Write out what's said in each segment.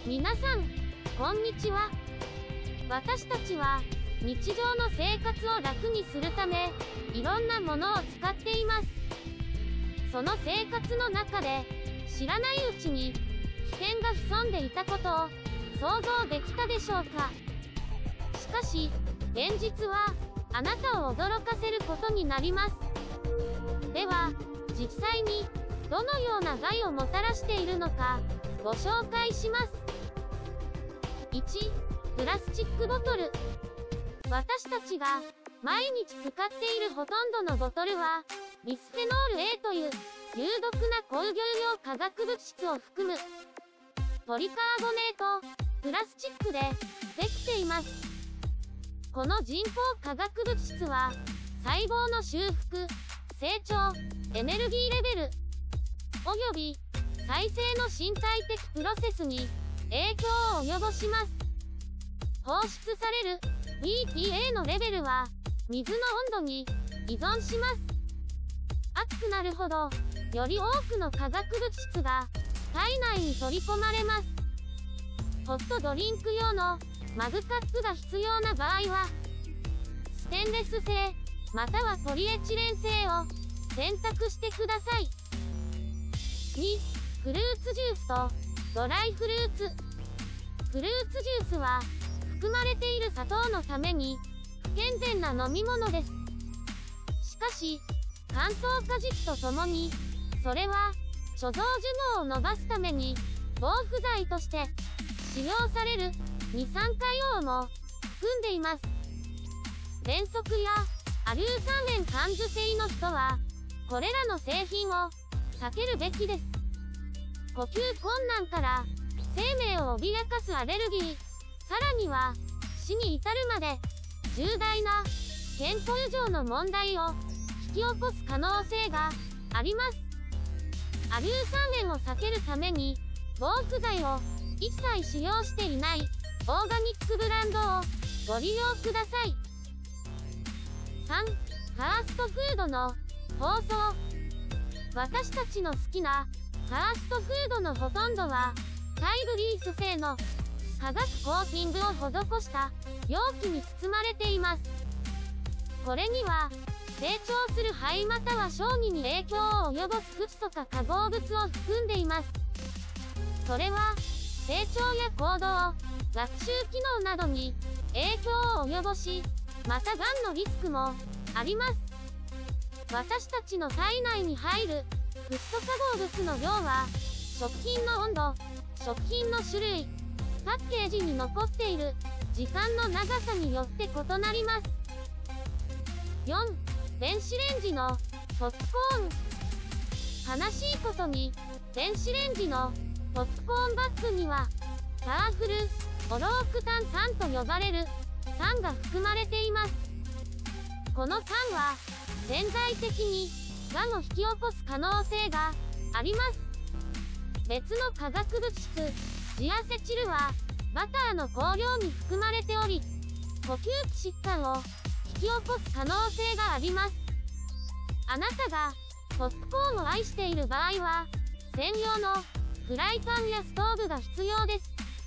皆さん、こんにちは。私たちは、日常の生活を楽にするため、いろんなものを使っています。その生活の中で、知らないうちに、危険が潜んでいたことを、想像できたでしょうか。しかし、現実は、あなたを驚かせることになります。では、実際に、どのような害をもたらしているのか、ご紹介します。1、プラスチックボトル。私たちが、毎日使っているほとんどのボトルは、ビスフェノール A という、有毒な工業用化学物質を含む、ポリカーボネート、プラスチックで、できています。この人工化学物質は、細胞の修復、成長、エネルギーレベル、および、再生の身体的プロセスに、影響を及ぼします。放出される BPA のレベルは水の温度に依存します。熱くなるほどより多くの化学物質が体内に取り込まれます。ホットドリンク用のマグカップが必要な場合はステンレス製またはポリエチレン製を選択してください。2、フルーツジュースとドライフルーツ。フルーツジュースは含まれている砂糖のために不健全な飲み物です。しかし、乾燥果実とともに、それは貯蔵寿命を伸ばすために防腐剤として使用される二酸化硫黄も含んでいます。喘息やアルー酸塩感受性の人は、これらの製品を避けるべきです。呼吸困難から生命を脅かすアレルギー、さらには死に至るまで重大な健康上の問題を引き起こす可能性があります。アルー酸塩を避けるために防腐剤を一切使用していないオーガニックブランドをご利用ください。3、ファーストフードの包装。私たちの好きなファーストフードのほとんどはタイグリース製の化学コーティングを施した容器に包まれています。これには成長する肺または小児に影響を及ぼすフッ素か化合物を含んでいます。それは成長や行動、学習機能などに影響を及ぼし、またがんのリスクもあります。私たちの体内に入るフッ素化合物の量は食品の温度、食品の種類、パッケージに残っている時間の長さによって異なります。4、電子レンジのポップコーン。悲しいことに、電子レンジのポップコーンバッグには、パワフル、オロークタン酸と呼ばれる酸が含まれています。この酸は、潜在的に、がんを引き起こす可能性があります。別の化学物質、ジアセチルは、バターの香料に含まれており、呼吸器疾患を引き起こす可能性があります。あなたが、ポップコーンを愛している場合は、専用のフライパンやストーブが必要です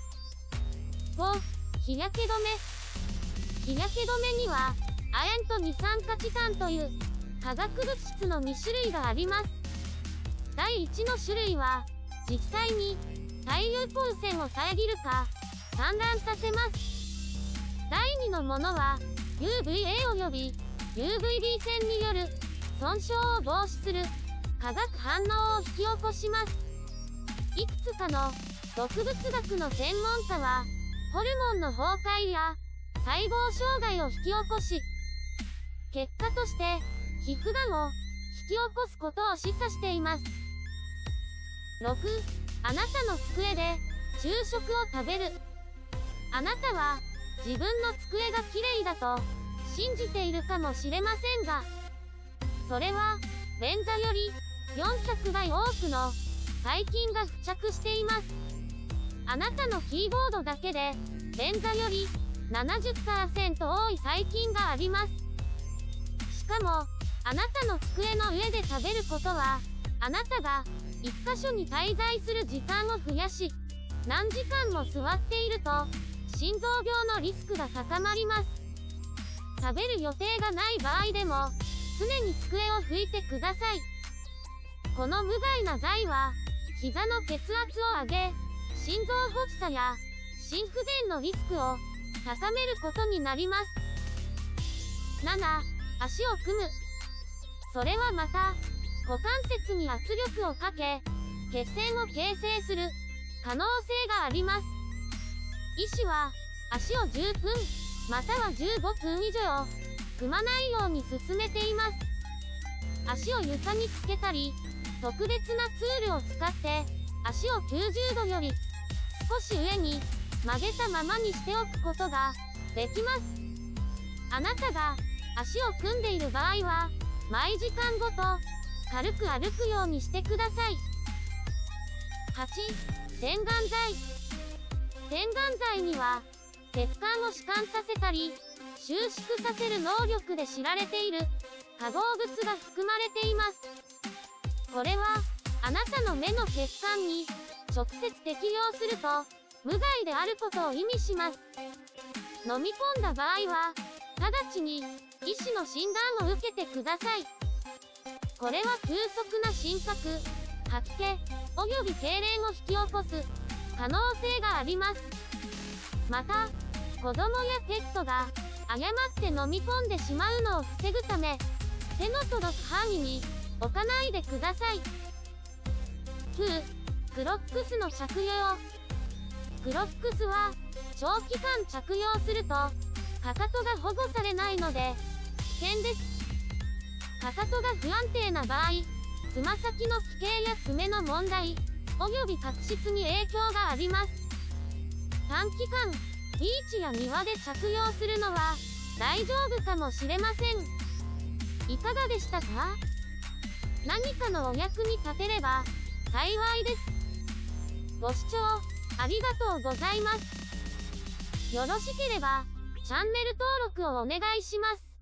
。5、日焼け止め。日焼け止めには、亜鉛と二酸化チタンという化学物質の2種類があります。第1の種類は、実際に太陽光線を遮るか散乱させます。第2のものは UVA および UVB 線による損傷を防止する化学反応を引き起こします。いくつかの毒物学の専門家はホルモンの崩壊や細胞障害を引き起こし、結果として皮膚がんを引き起こすことを示唆しています。6、あなたの机で昼食を食べる。あなたは自分の机がきれいだと信じているかもしれませんが、それは便座より400倍多くの細菌が付着しています。あなたのキーボードだけで便座より 70% 多い細菌があります。しかも、あなたの机の上で食べることは、あなたが一箇所に滞在する時間を増やし、 何時間も座っていると、心臓病のリスクが高まります。食べる予定がない場合でも、常に机を拭いてください。この無害な剤は、膝の血圧を上げ、心臓発作や心不全のリスクを高めることになります。7、足を組む。それはまた、股関節に圧力をかけ、血栓を形成する可能性があります。医師は、足を10分、または15分以上、組まないように勧めています。足を床につけたり、特別なツールを使って、足を90度より少し上に曲げたままにしておくことができます。あなたが足を組んでいる場合は、毎時間ごと軽く歩くようにしてください。8、点眼剤。点眼剤には、血管を弛緩させたり、収縮させる能力で知られている化合物が含まれています。これは、あなたの目の血管に直接適用すると、無害であることを意味します。飲み込んだ場合は、直ちに医師の診断を受けてください。これは急速な心拍、吐き気、および痙攣を引き起こす可能性があります。また、子供やペットが誤って飲み込んでしまうのを防ぐため、手の届く範囲に置かないでください。9、クロックスの着用。クロックスは長期間着用するとかかとが保護されないので危険です。かかとが不安定な場合、つま先の奇形や爪の問題、および角質に影響があります。短期間、ビーチや庭で着用するのは大丈夫かもしれません。いかがでしたか？何かのお役に立てれば幸いです。ご視聴ありがとうございます。よろしければチャンネル登録をお願いします。